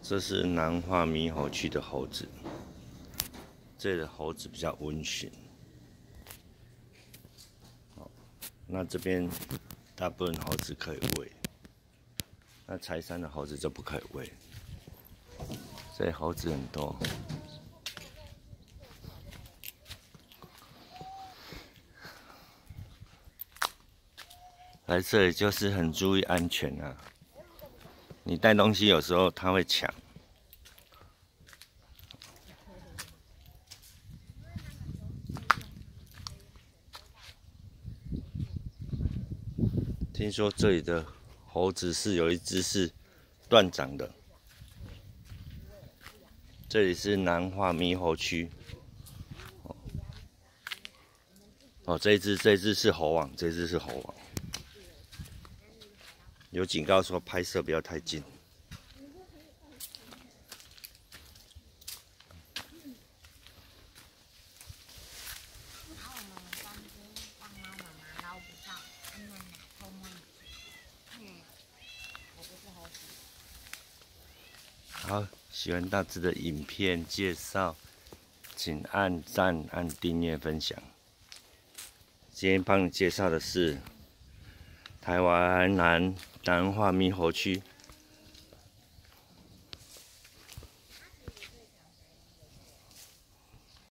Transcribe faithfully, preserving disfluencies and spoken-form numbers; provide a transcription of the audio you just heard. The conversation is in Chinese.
这是南化猕猴区的猴子，这里的猴子比较温驯。那这边大部分猴子可以喂，那柴山的猴子就不可以喂。这里猴子很多。来这里就是很注意安全啊！你带东西有时候他会抢。听说这里的猴子是有一只是断掌的。这里是南化猕猴区。哦，这一只这一只是猴王，这一只是猴王。有警告说拍摄不要太近。好，喜欢大致的影片介绍，请按赞、按订阅、分享。今天帮你介绍的是台湾南南化猕猴区。